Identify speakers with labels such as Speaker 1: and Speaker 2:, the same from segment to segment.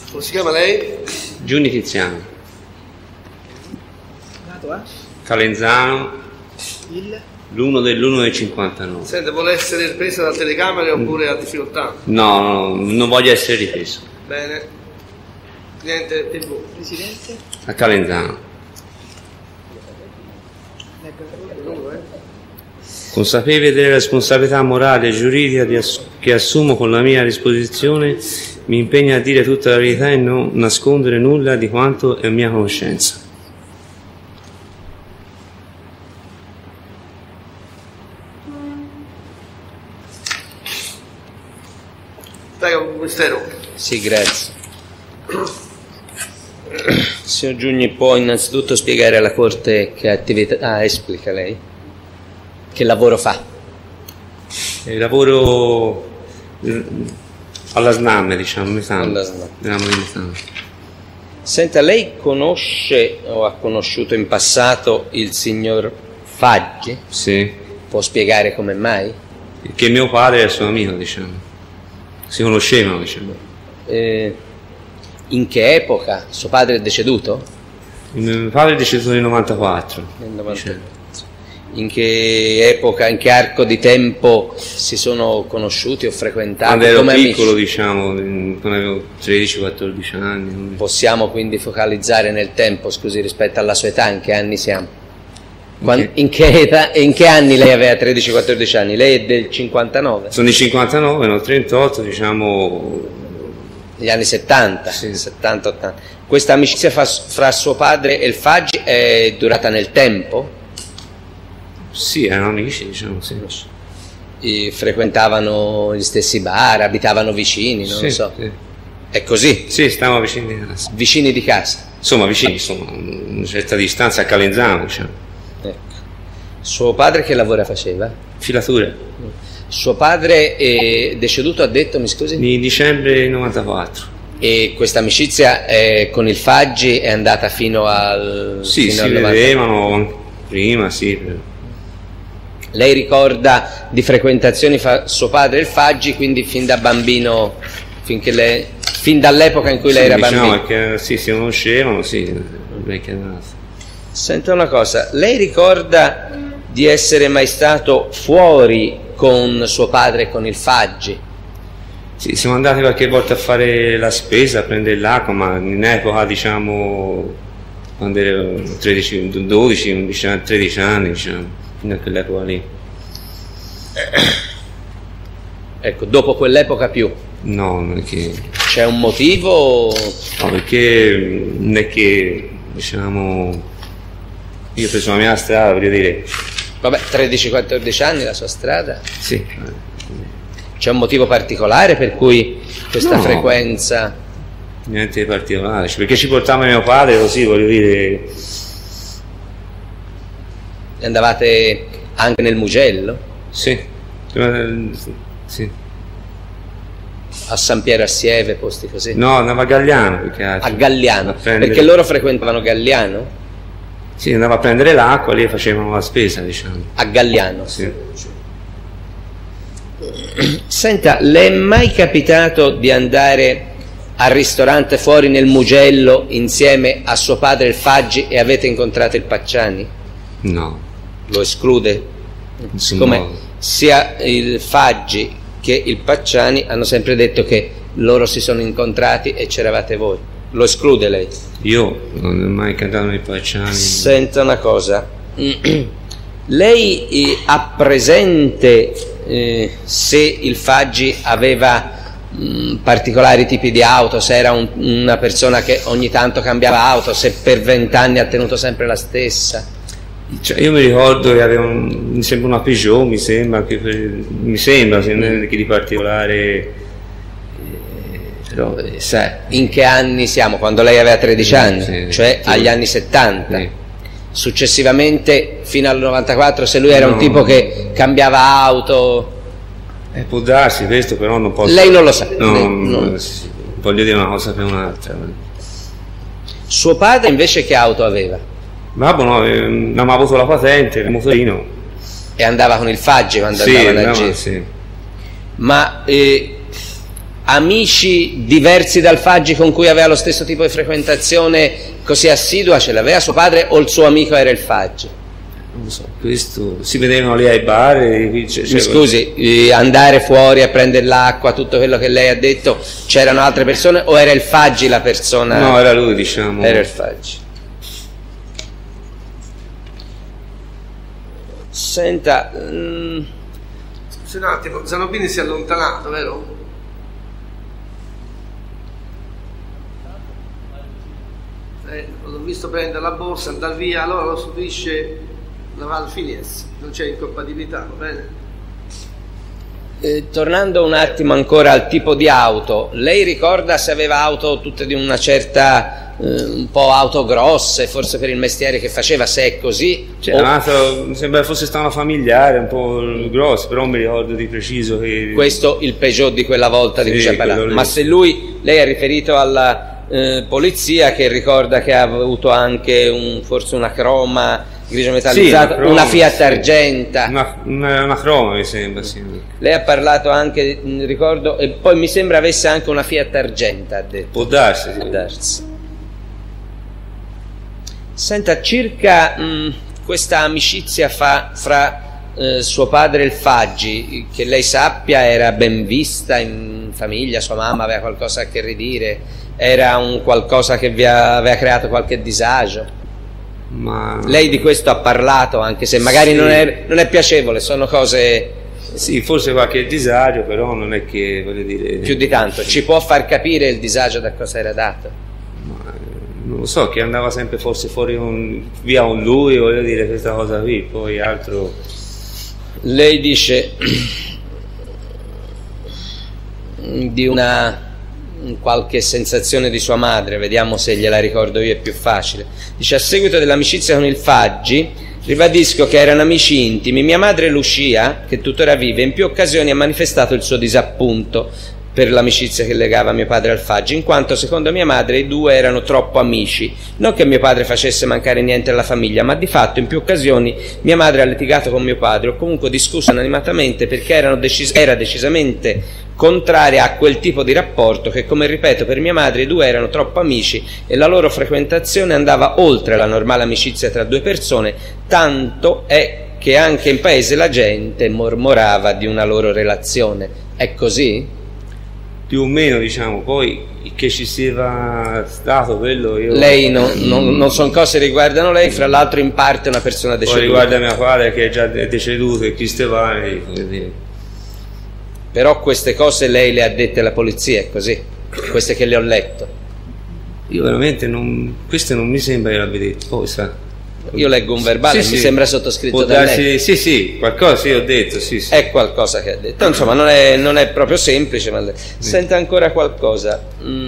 Speaker 1: Come si chiama lei?
Speaker 2: Giunni Tiziano.
Speaker 1: Nato a?
Speaker 2: Calenzano. L'1 del 59.
Speaker 1: Senta, vuole essere ripresa da telecamere oppure a difficoltà?
Speaker 2: No, non voglio essere ripreso.
Speaker 1: Bene. Cliente TV. Presidente?
Speaker 2: A Calenzano. Consapevole delle responsabilità morali e giuridica che assumo con la mia disposizione, mi impegno a dire tutta la verità e non nascondere nulla di quanto è mia conoscenza.
Speaker 1: Prego, Ministero.
Speaker 3: Sì, grazie. Signor Giugni, può innanzitutto spiegare alla Corte che attività esplica lei? Che lavoro fa?
Speaker 2: Lavoro alla SNAM, diciamo,
Speaker 3: Alla SNAM.
Speaker 2: Metano.
Speaker 3: Senta, lei conosce o ha conosciuto in passato il signor Faggi?
Speaker 2: Sì.
Speaker 3: Può spiegare come mai?
Speaker 2: Che mio padre è il suo amico, diciamo. Si conoscevano, diciamo.
Speaker 3: In che epoca? Suo padre è deceduto?
Speaker 2: Mio padre è deceduto nel 94.
Speaker 3: Nel 94. In che epoca, in che arco di tempo si sono conosciuti o frequentati?
Speaker 2: Quando ero
Speaker 3: come
Speaker 2: piccolo,
Speaker 3: amici?
Speaker 2: diciamo, quando avevo 13-14 anni.
Speaker 3: Possiamo quindi focalizzare nel tempo, scusi, rispetto alla sua età, in che anni siamo? In che anni lei aveva 13-14 anni? Lei è del 59?
Speaker 2: Sono di 59, no, 38, diciamo...
Speaker 3: Negli anni 70?
Speaker 2: Sì.
Speaker 3: 70-80. Questa amicizia fra suo padre e il Faggi è durata nel tempo?
Speaker 2: Sì, erano amici, diciamo, sì.
Speaker 3: E frequentavano gli stessi bar, abitavano vicini, non lo so.
Speaker 2: Sì.
Speaker 3: È così?
Speaker 2: Sì, stavamo vicini di casa.
Speaker 3: Vicini di casa?
Speaker 2: Insomma, vicini, insomma, una certa distanza a Calenzano, diciamo.
Speaker 3: Ecco. Suo padre che lavoro faceva?
Speaker 2: Filatura.
Speaker 3: Suo padre è deceduto, ha detto, mi scusi?
Speaker 2: Di dicembre 94.
Speaker 3: E questa amicizia con il Faggi è andata fino al...
Speaker 2: Sì,
Speaker 3: fino
Speaker 2: si
Speaker 3: al 90.
Speaker 2: vedevano prima, sì.
Speaker 3: Lei ricorda di frequentazioni fra suo padre e il Faggi, quindi fin da bambino, fin dall'epoca in cui lei era
Speaker 2: diciamo
Speaker 3: bambino?
Speaker 2: Che, sì, si conoscevano, sì, vecchia data.
Speaker 3: Senta una cosa, lei ricorda di essere mai stato fuori con suo padre e con il Faggi?
Speaker 2: Sì, siamo andati qualche volta a fare la spesa, a prendere l'acqua, ma in epoca, diciamo, quando ero 12, 11, 13 anni, diciamo, fino a quell'epoca lì.
Speaker 3: Ecco, dopo quell'epoca più?
Speaker 2: No, non è che...
Speaker 3: C'è un motivo?
Speaker 2: No, perché non è che, diciamo, io ho preso la mia strada, voglio dire...
Speaker 3: Vabbè, 13-14 anni la sua strada?
Speaker 2: Sì.
Speaker 3: C'è un motivo particolare per cui questa frequenza?
Speaker 2: Niente di particolare, perché ci portava mio padre così, voglio dire...
Speaker 3: Andavate anche nel Mugello?
Speaker 2: Sì. Sì.
Speaker 3: A San Piero a Sieve, posti così?
Speaker 2: No, andava a Galliano, più che altro.
Speaker 3: A Galliano? Perché loro frequentavano Galliano?
Speaker 2: Sì, andava a prendere l'acqua, lì facevano la spesa, diciamo.
Speaker 3: A Galliano?
Speaker 2: Sì.
Speaker 3: Senta, le è mai capitato di andare al ristorante fuori nel Mugello insieme a suo padre il Faggi e avete incontrato il Pacciani?
Speaker 2: No.
Speaker 3: Lo esclude? Siccome sia il Faggi che il Pacciani hanno sempre detto che loro si sono incontrati e c'eravate voi. Lo esclude lei?
Speaker 2: Io non ho mai cantato nei Pacciani.
Speaker 3: Senta una cosa, lei ha presente se il Faggi aveva particolari tipi di auto, se era una persona che ogni tanto cambiava auto, se per 20 anni ha tenuto sempre la stessa?
Speaker 2: Cioè, io mi ricordo che aveva mi sembra una Peugeot, mi sembra, se non è che di particolare, però
Speaker 3: in che anni siamo? Quando lei aveva 13 anni,
Speaker 2: sì,
Speaker 3: cioè
Speaker 2: sì,
Speaker 3: agli anni 70.
Speaker 2: Sì.
Speaker 3: Successivamente fino al 94, se lui era un tipo che cambiava auto,
Speaker 2: può darsi questo, però non posso.
Speaker 3: Lei non lo sa.
Speaker 2: Voglio dire una cosa per un'altra.
Speaker 3: Suo padre invece che auto aveva?
Speaker 2: Babbo no, non aveva avuto la patente, il motorino.
Speaker 3: E andava con il Faggi quando andava a giro?
Speaker 2: Sì.
Speaker 3: Ma amici diversi dal Faggi con cui aveva lo stesso tipo di frequentazione così assidua? Ce l'aveva suo padre o il suo amico era il Faggi?
Speaker 2: Non lo so, questo si vedevano lì ai bar.
Speaker 3: Mi scusi, andare fuori a prendere l'acqua, tutto quello che lei ha detto, c'erano altre persone o era il Faggi la persona?
Speaker 2: No, era lui, diciamo.
Speaker 3: Era il Faggi. Senta,
Speaker 1: Scusi un attimo, Zanobini si è allontanato, vero? L'ho visto prendere la borsa, andare via, allora lo subisce la Val Finies, non c'è incompatibilità, va bene?
Speaker 3: Tornando un attimo ancora al tipo di auto, lei ricorda se aveva auto tutte di una certa, un po' auto grosse, forse per il mestiere che faceva, se è così?
Speaker 2: Mi sembra fosse stata familiare, un po' grosso, però non mi ricordo di preciso che...
Speaker 3: Questo il Peugeot di quella volta di cui ci ha parlato, ma se lei ha riferito alla polizia che ricorda che ha avuto anche forse una croma grigio metallizzata, sì, una Fiat Argenta,
Speaker 2: una croma mi sembra, sì.
Speaker 3: Lei ha parlato anche, ricordo, e poi mi sembra avesse anche una Fiat Argenta, ha detto.
Speaker 2: Può darsi, sì.
Speaker 3: Può darsi. Senta, circa questa amicizia fra suo padre e il Faggi, che lei sappia era ben vista in famiglia, sua mamma aveva qualcosa a che ridire, era un qualcosa che vi aveva creato qualche disagio?
Speaker 2: Ma...
Speaker 3: Lei di questo ha parlato, anche se magari sì, non è piacevole, sono cose...
Speaker 2: Sì, forse qualche disagio, però non è che, voglio dire...
Speaker 3: Più di tanto, ci può far capire il disagio da cosa era dato?
Speaker 2: Ma, non lo so, che andava sempre forse fuori via con lui, voglio dire, questa cosa qui, poi altro...
Speaker 3: Lei dice di una qualche sensazione di sua madre, vediamo se gliela ricordo io, è più facile. Dice: a seguito dell'amicizia con il Faggi ribadisco che erano amici intimi. Mia madre Lucia, che tuttora vive, in più occasioni ha manifestato il suo disappunto per l'amicizia che legava mio padre al Faggi, in quanto secondo mia madre i due erano troppo amici. Non che mio padre facesse mancare niente alla famiglia, ma di fatto in più occasioni mia madre ha litigato con mio padre o comunque discusso animatamente perché era decisamente contraria a quel tipo di rapporto che, come ripeto, per mia madre i due erano troppo amici e la loro frequentazione andava oltre la normale amicizia tra due persone, tanto è che anche in paese la gente mormorava di una loro relazione. È così?
Speaker 2: Più o meno, diciamo, poi che ci sia stato quello io...
Speaker 3: Lei non sono cose che riguardano lei, fra l'altro in parte una persona deceduta.
Speaker 2: Poi riguarda mio padre che è già deceduto, e Cristevani, voglio dire.
Speaker 3: Però queste cose lei le ha dette alla polizia, è così? Queste che le ho letto?
Speaker 2: Io veramente queste non mi sembra che l'abbia detto, poi sa...
Speaker 3: Io leggo un verbale,
Speaker 2: sì,
Speaker 3: mi
Speaker 2: sì,
Speaker 3: sembra sottoscritto da lei.
Speaker 2: Sì, qualcosa sì ho detto, sì.
Speaker 3: È qualcosa che ha detto, insomma non è proprio semplice, ma senta ancora qualcosa.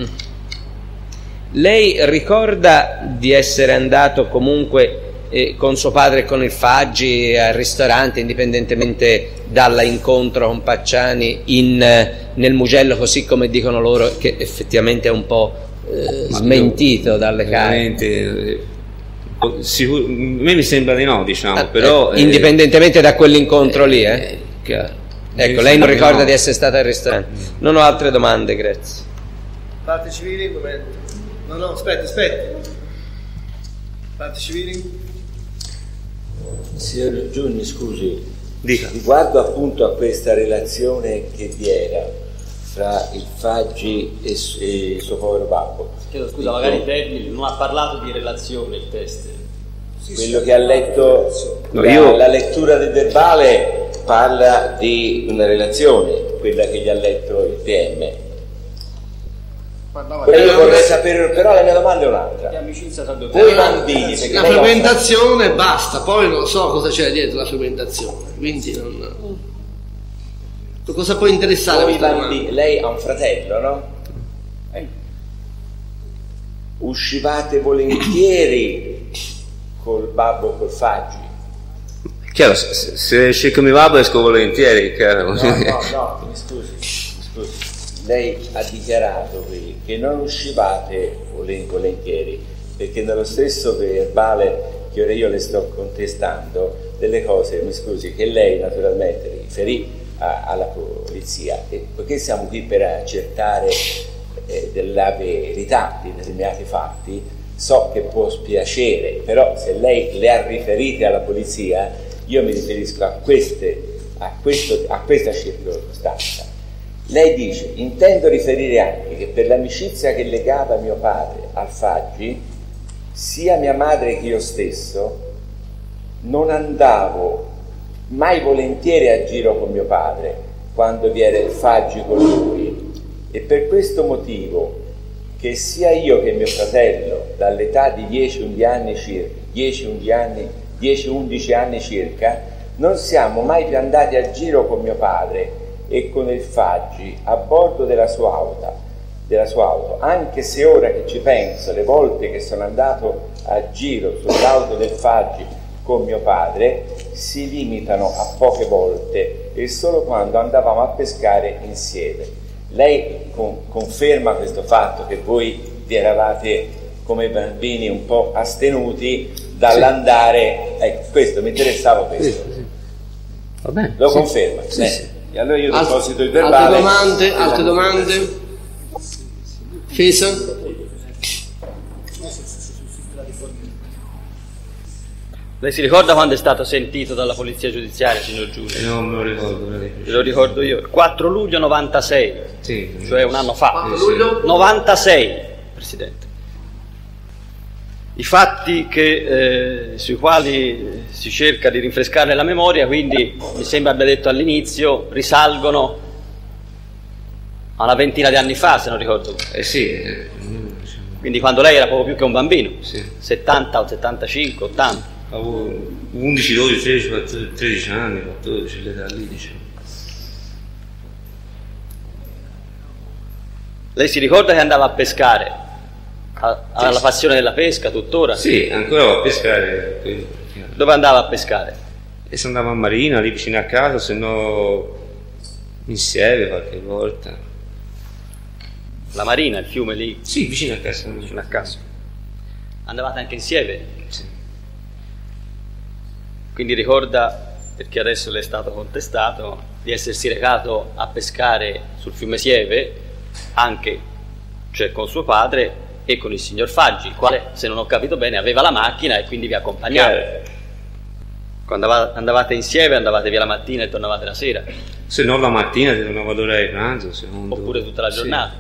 Speaker 3: Lei ricorda di essere andato comunque con suo padre e con il Faggi al ristorante, indipendentemente dall'incontro con Pacciani nel Mugello, così come dicono loro, che effettivamente è un po' smentito dalle carte?
Speaker 2: A me mi sembra di no, diciamo, però...
Speaker 3: indipendentemente da quell'incontro lì, Ecco, lei non ricorda di essere stata al ristorante. Non ho altre domande, grazie.
Speaker 1: Parte civili, un momento. No, aspetti. Parte civili.
Speaker 4: Signor Giugni, scusi,
Speaker 2: dica.
Speaker 4: Riguardo appunto a questa relazione che vi era fra il Faggi e suo povero babbo.
Speaker 5: Chiedo scusa, magari i termini, non ha parlato di relazione il test.
Speaker 4: Quello che ha letto, la lettura del verbale parla di una relazione, quella che gli ha letto il PM. Io vorrei sapere, però la mia domanda è un'altra.
Speaker 5: Che amicizia tra due
Speaker 4: Voi bambini,
Speaker 1: la frequentazione basta, poi non so cosa c'è dietro la frequentazione, quindi non... Cosa può interessare?
Speaker 4: Voi bambini, lei ha un fratello, no? Uscivate volentieri col babbo o col Faggi?
Speaker 2: Chiaro, se esce con mio babbo esco volentieri, chiaro.
Speaker 4: No, mi scusi. Lei ha dichiarato qui che non uscivate volentieri, perché nello stesso verbale che ora io le sto contestando delle cose, mi scusi, che lei naturalmente riferì alla polizia polizia, e poiché siamo qui per accertare della verità di determinati fatti, so che può spiacere, però se lei le ha riferite alla polizia, io mi riferisco a questa circostanza. Lei dice: intendo riferire anche che per l'amicizia che legava mio padre al Faggi, sia mia madre che io stesso non andavo mai volentieri a giro con mio padre quando vi era il Faggi con lui, e per questo motivo che sia io che mio fratello, dall'età di 10-11 anni circa, non siamo mai più andati a giro con mio padre e con il Faggi a bordo della sua auto, anche se ora che ci penso, le volte che sono andato a giro sull'auto del Faggi con mio padre si limitano a poche volte e solo quando andavamo a pescare insieme. Lei conferma questo fatto, che voi vi eravate come bambini un po' astenuti dall'andare, ecco, questo mi interessava, questo.
Speaker 2: Sì. Va bene.
Speaker 4: Lo conferma?
Speaker 2: Sì, sì.
Speaker 4: E allora io deposito il verbale.
Speaker 1: Altre domande? Fesa?
Speaker 5: Lei si ricorda quando è stato sentito dalla polizia giudiziaria, signor Giulio?
Speaker 2: Non me lo ricordo.
Speaker 5: Me lo ricordo io. Il 4 luglio 96,
Speaker 2: Sì.
Speaker 5: cioè un anno fa.
Speaker 1: 4 luglio?
Speaker 5: 96, Presidente. I fatti sui quali si cerca di rinfrescare la memoria, quindi mi sembra abbia detto all'inizio, risalgono a una ventina di anni fa, se non ricordo.
Speaker 2: Sì.
Speaker 5: Quindi quando lei era poco più che un bambino,
Speaker 2: Sì.
Speaker 5: 70 o 75, 80.
Speaker 2: Avevo 11, 12, 13, 13 anni, 14, l'età lì, diciamo.
Speaker 5: Lei si ricorda che andava a pescare? Ha la passione della pesca tuttora?
Speaker 2: Sì, ancora vado a pescare.
Speaker 5: Dove andava a pescare?
Speaker 2: E se andavo a Marina, lì vicino a casa, se no insieme qualche volta.
Speaker 5: La Marina, il fiume lì?
Speaker 2: Sì, vicino a casa.
Speaker 5: Vicino a casa. Andavate anche insieme?
Speaker 2: Sì.
Speaker 5: Quindi ricorda, perché adesso le è stato contestato, di essersi recato a pescare sul fiume Sieve, anche, cioè con suo padre e con il signor Faggi, il quale, se non ho capito bene, aveva la macchina e quindi vi accompagnava. Quando andavate insieme, andavate via la mattina e tornavate la sera?
Speaker 2: Se no la mattina ti tornavo all'ora di pranzo, secondo.
Speaker 5: Oppure tutta la giornata?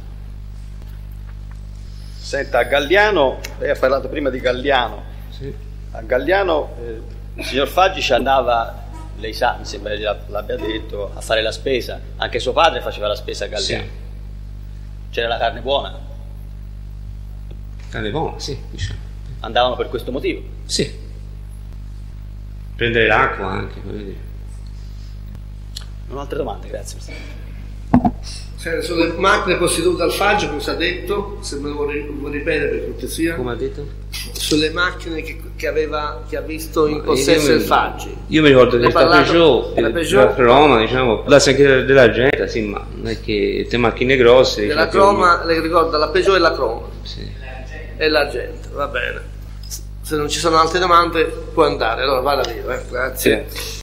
Speaker 2: Sì.
Speaker 5: Senta, a Galliano, lei ha parlato prima di Galliano.
Speaker 2: Sì.
Speaker 5: A Galliano il signor Faggi ci andava, lei sa, mi sembra che l'abbia detto, a fare la spesa. Anche suo padre faceva la spesa a Galliano.
Speaker 2: Sì.
Speaker 5: C'era la carne buona?
Speaker 2: Carne buona, sì, diciamo.
Speaker 5: Andavano per questo motivo?
Speaker 2: Sì. Prendere l'acqua anche, voglio dire.
Speaker 5: Non ho altre domande, grazie.
Speaker 1: Sulle macchine possedute al Faggi, cosa ha detto? Se me lo vuoi ripetere per cortesia.
Speaker 2: Come ha detto?
Speaker 1: Sulle macchine che ha visto in possesso del Faggi.
Speaker 2: Io mi ricordo di questa Peugeot,
Speaker 1: della
Speaker 2: Roma, diciamo, la anche della gente, sì, ma non è che le macchine grosse.
Speaker 1: Della Croma, le ricorda la Peugeot e la Croma.
Speaker 2: Sì.
Speaker 1: E l'argento, va bene. Se non ci sono altre domande può andare, allora vada via, grazie.
Speaker 2: Sì.